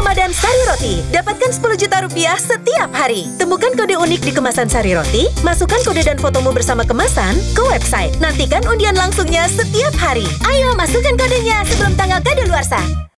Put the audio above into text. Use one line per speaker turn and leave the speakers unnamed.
Ramadan Sari Roti. Dapatkan 10 juta rupiah setiap hari. Temukan kode unik di kemasan Sari Roti, masukkan kode dan fotomu bersama kemasan ke website. Nantikan undian langsungnya setiap hari. Ayo masukkan kodenya sebelum tanggal kadaluarsa.